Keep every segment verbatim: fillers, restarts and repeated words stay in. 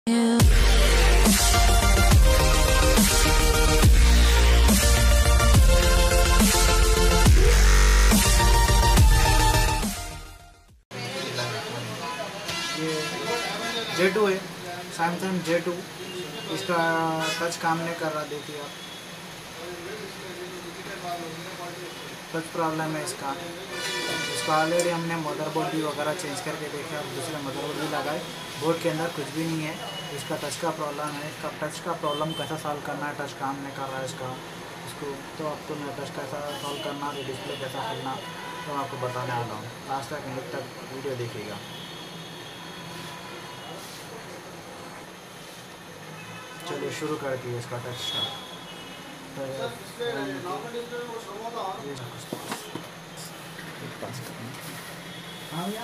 जे two है, Samsung J two. इसका touch काम नहीं कर रहा, देखिए आप, टच प्रॉब्लम है इसका। इसका ऑलरेडी हमने मदरबोर्ड भी वगैरह चेंज करके देखे और दूसरे मदरबोर्ड भी लगाए, बोर्ड के अंदर कुछ भी नहीं है। इसका टच का प्रॉब्लम है। इसका टच का प्रॉब्लम कैसा सॉल्व करना है, टच काम नहीं कर रहा है इसका, इसको तो आपको मैं टच कैसा सॉल्व करना है, डिस्प्ले कैसा करना तो मैं आपको बताने वाला हूँ। लास्ट तक एंड तक वीडियो देखिएगा। चलिए शुरू करती है इसका टच स्टार्ट। हाँ भैया,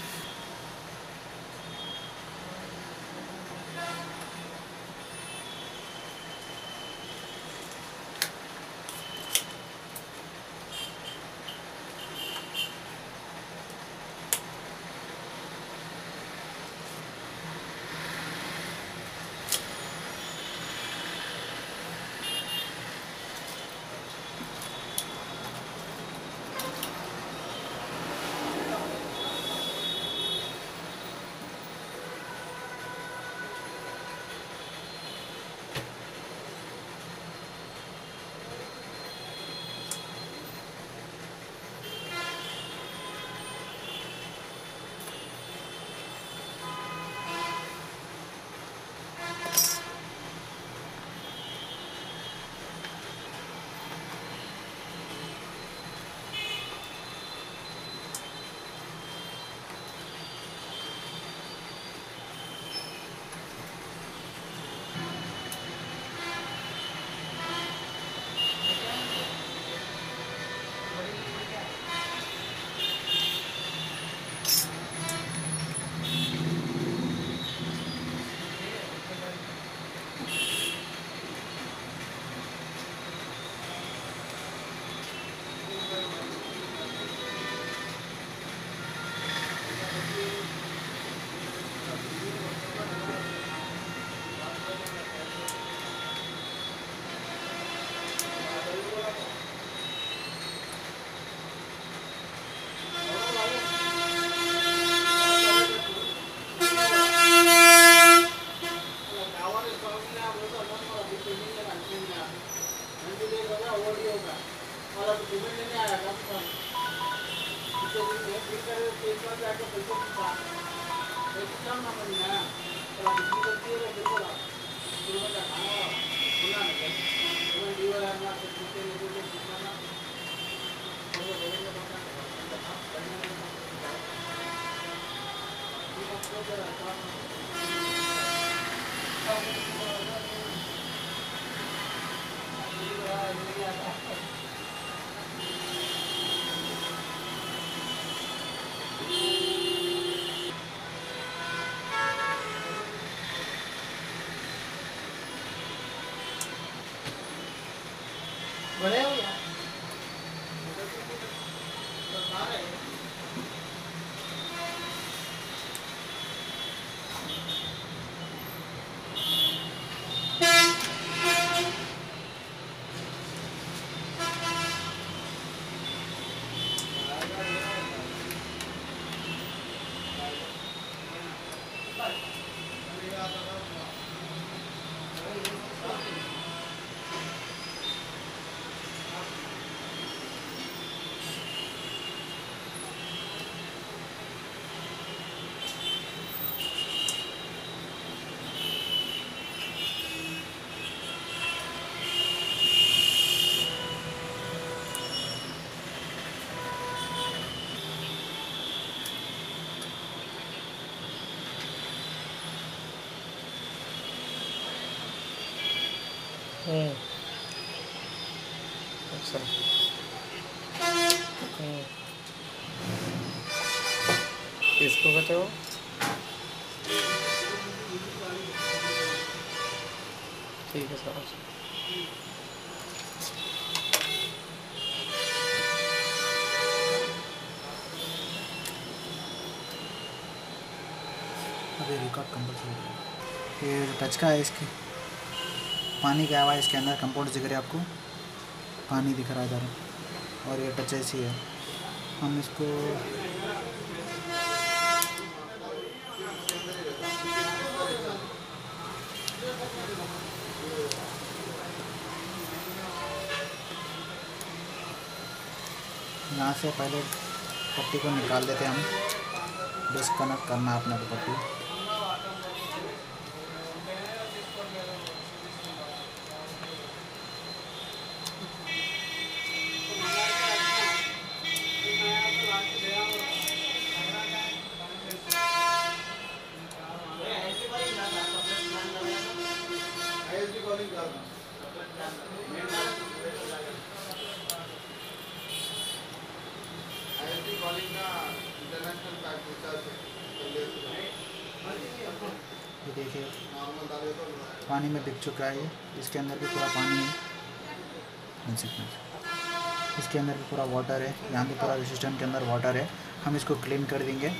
बड़े हो गया। हम्म अच्छा हम्म किसको कहते हो? ठीक है सर। अभी रिकॉर्ड कंपल्सरी है। ये जो टच का है इसकी पानी गया हुआ है इसके अंदर, कंपाउंड दिख रहा है आपको, पानी दिख रहा है इधर, और ये टच ऐसी है। हम इसको यहाँ से पहले पट्टी को निकाल देते हैं हम, डिस्कनेक्ट करना है अपने को पट्टी। ये देखिए पानी में बिक चुका है ये, इसके अंदर भी पूरा पानी है, इसके अंदर भी पूरा वाटर है, यहाँ भी पूरा सिस्टम के अंदर वाटर है। हम इसको क्लीन कर देंगे।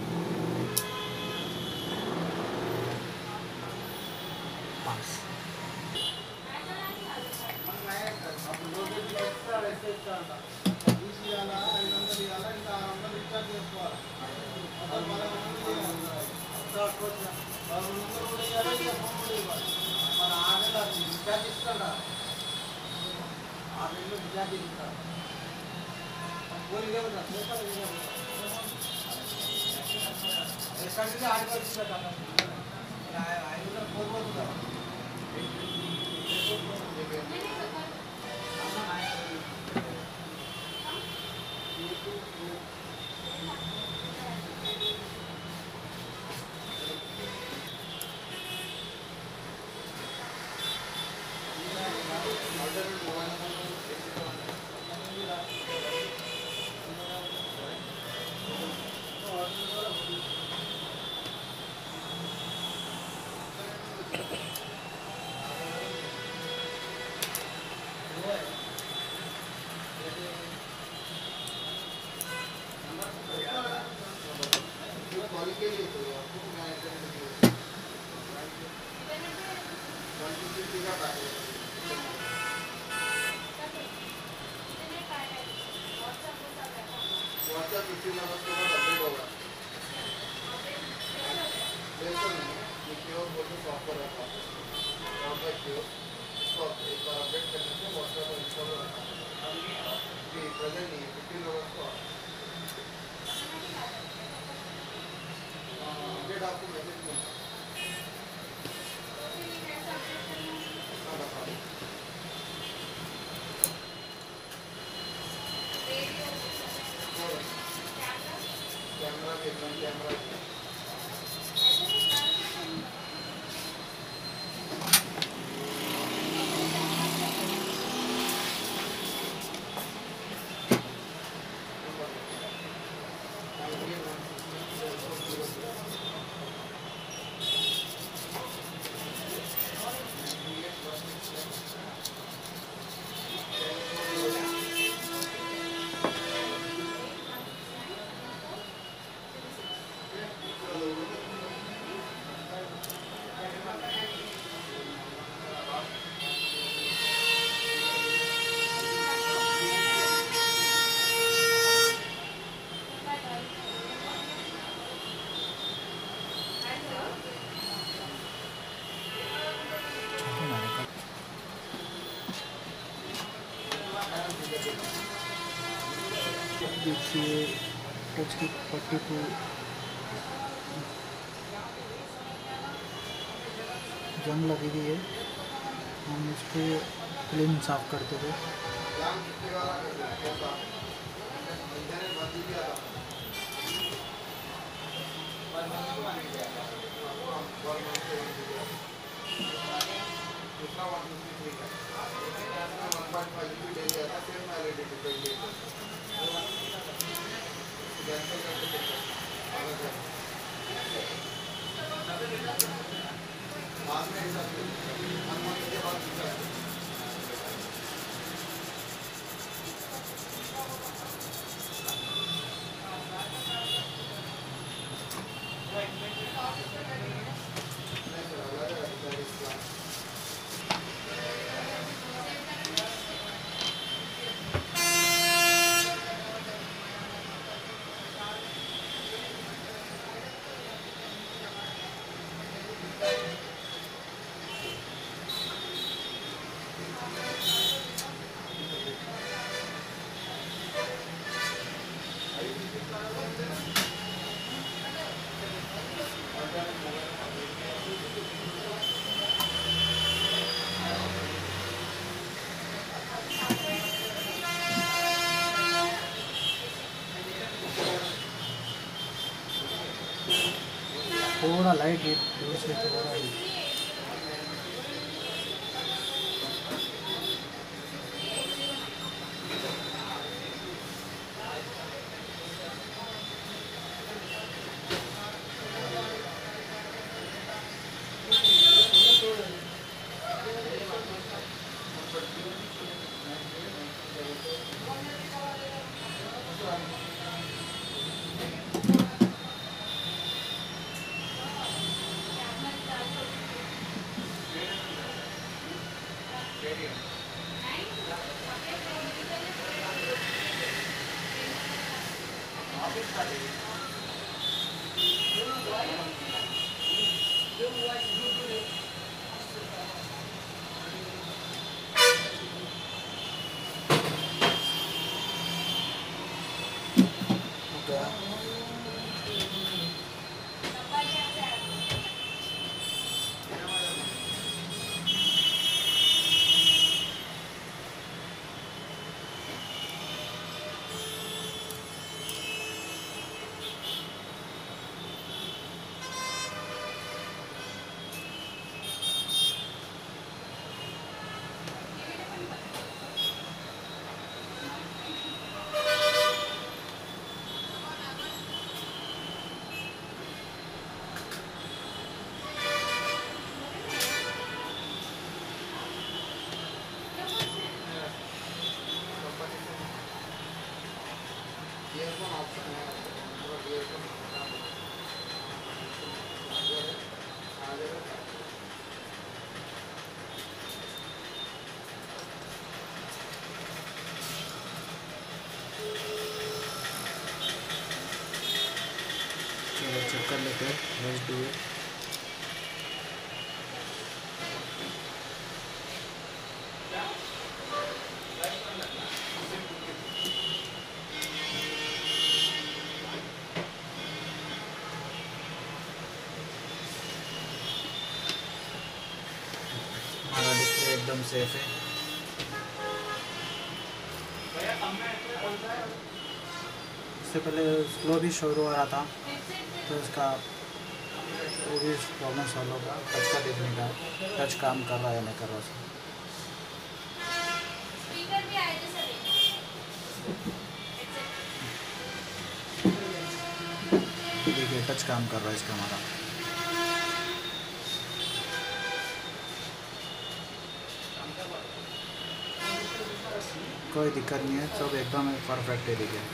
देखिए टच की पट्टी को जंग लगी हुई है, हम इसको क्लीन साफ करते हुए थोड़ा लाइट है दूर से थोड़ा ही। चेक कर लेते हैं। Let's do it. हमारा डिस्प्ले एकदम सेफ है। इससे पहले स्लो भी शो हो रहा था, तो इसका वो भी प्रॉब्लम सॉल्व होगा। टच का देखने का, टच काम कर रहा है या नहीं कर रहा है। देखिए टच काम कर रहा है इसका हमारा। कोई दिक्कत नहीं है, सब एकदम परफेक्ट है। देखिए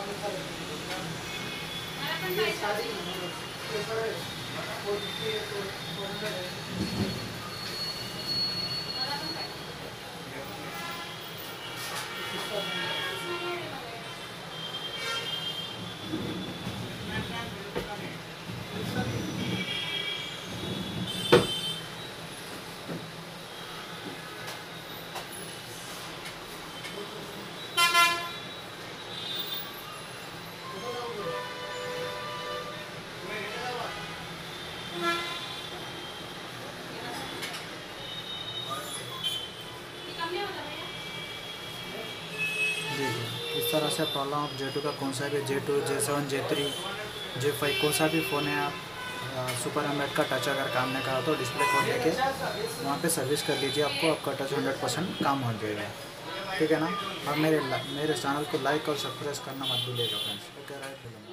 इस तरह से प्रॉब्लम आप जे टू का कौन सा भी J two J seven J three J five कौन सा भी फ़ोन है, आप सुपर एमोलेड का टच अगर काम नहीं करा तो डिस्प्ले खोल लेके वहाँ पे सर्विस कर लीजिए, आपको आपका टच हंड्रेड परसेंट काम हो जाएगा। ठीक है ना। और मेरे मेरे चैनल को लाइक और सब्सक्राइब करना मत भूलिएगा फ्रेंड्स। Okay right.